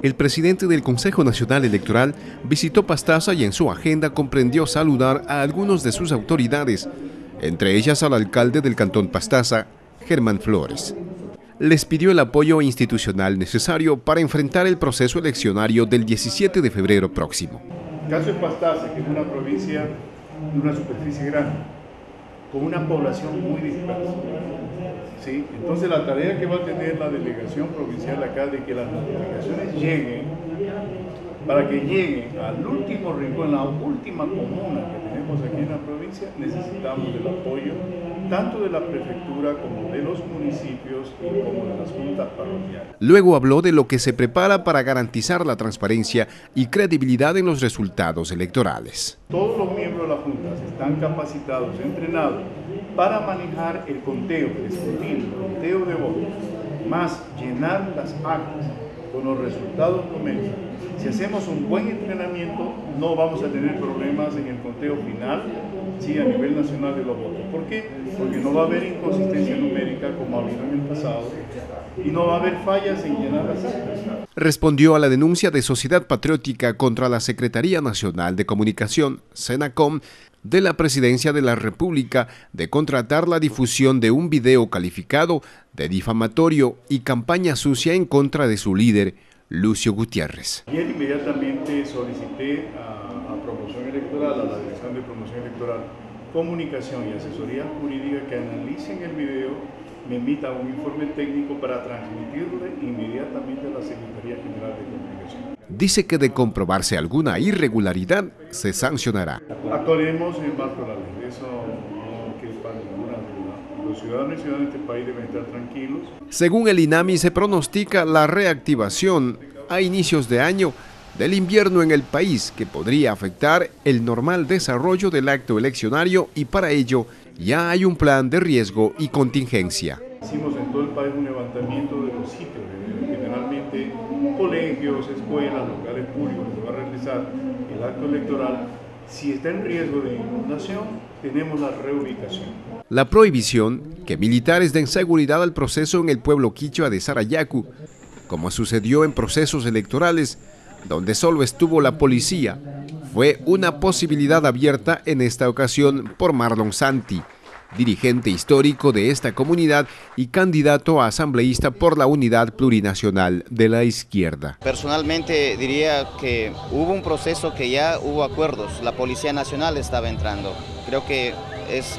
El presidente del Consejo Nacional Electoral visitó Pastaza y en su agenda comprendió saludar a algunos de sus autoridades, entre ellas al alcalde del cantón Pastaza, Germán Flores. Les pidió el apoyo institucional necesario para enfrentar el proceso eleccionario del 17 de febrero próximo. El caso de Pastaza, que es una provincia de una superficie grande, con una población muy dispersa. ¿Sí? Entonces la tarea que va a tener la delegación provincial acá de que las notificaciones lleguen, para que lleguen al último rincón, la última comuna que tenemos aquí en la provincia, necesitamos del apoyo tanto de la prefectura como de los municipios y como de las juntas parroquiales. Luego habló de lo que se prepara para garantizar la transparencia y credibilidad en los resultados electorales. Todos los miembros de la Junta están capacitados, entrenados para manejar el conteo, el escrutinio, el conteo de votos, más llenar las actas con los resultados numéricos. Si hacemos un buen entrenamiento, no vamos a tener problemas en el conteo final, sí, a nivel nacional de los votos. ¿Por qué? Porque no va a haber inconsistencia numérica como ha habido en el pasado y no va a haber fallas en llenar las actas. Respondió a la denuncia de Sociedad Patriótica contra la Secretaría Nacional de Comunicación, SENACOM, de la Presidencia de la República de contratar la difusión de un video calificado de difamatorio y campaña sucia en contra de su líder, Lucio Gutiérrez. Ayer inmediatamente solicité a Promoción Electoral, a la Dirección de Promoción Electoral, Comunicación y Asesoría Jurídica que analicen el video, me emita un informe técnico para transmitirle inmediatamente a la Secretaría General de Comunicación. Dice que de comprobarse alguna irregularidad, se sancionará. Actuaremos en marco de la ley, eso no quepa ninguna duda. Los ciudadanos y ciudadanas de este país deben estar tranquilos. Según el INAMI, se pronostica la reactivación a inicios de año del invierno en el país, que podría afectar el normal desarrollo del acto eleccionario, y para ello ya hay un plan de riesgo y contingencia. Hicimos en todo el país un levantamiento de los sitios, generalmente colegios, escuelas, locales públicos que se va a realizar el acto electoral. Si está en riesgo de inundación, tenemos la reubicación. La prohibición que militares den seguridad al proceso en el pueblo quichua de Sarayaku, como sucedió en procesos electorales, donde solo estuvo la policía, fue una posibilidad abierta en esta ocasión por Marlon Santi, dirigente histórico de esta comunidad y candidato a asambleísta por la Unidad Plurinacional de la Izquierda. Personalmente diría que hubo un proceso que ya hubo acuerdos, la Policía Nacional estaba entrando. Creo que es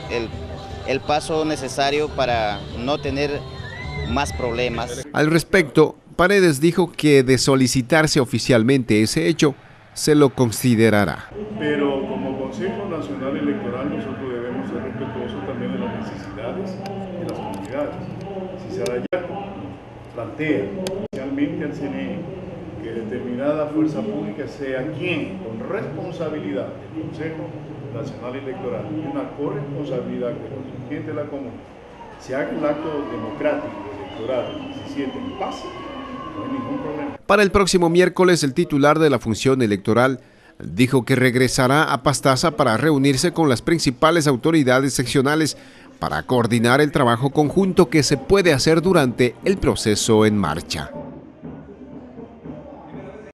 el paso necesario para no tener más problemas. Al respecto, Paredes dijo que de solicitarse oficialmente ese hecho, se lo considerará. Pero como Consejo Nacional Electoral nosotros debemos ser respetuosos también de las necesidades de las comunidades. Si Sarayaku plantea especialmente al CNE que determinada fuerza pública sea quien, con responsabilidad del Consejo Nacional Electoral y una corresponsabilidad de los dirigentes de la comuna, se haga el acto democrático electoral el 17 en paz, no hay ningún problema. Para el próximo miércoles, el titular de la función electoral dijo que regresará a Pastaza para reunirse con las principales autoridades seccionales para coordinar el trabajo conjunto que se puede hacer durante el proceso en marcha.